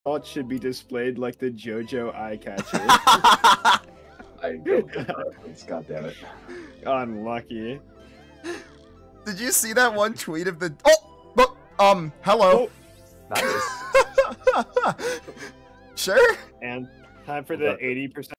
Thought should be displayed like the JoJo eye catcher. I don't get reference, god damn it. Unlucky. Did you see that one tweet of the hello? Oh. Nice. Sure? And time for the 80%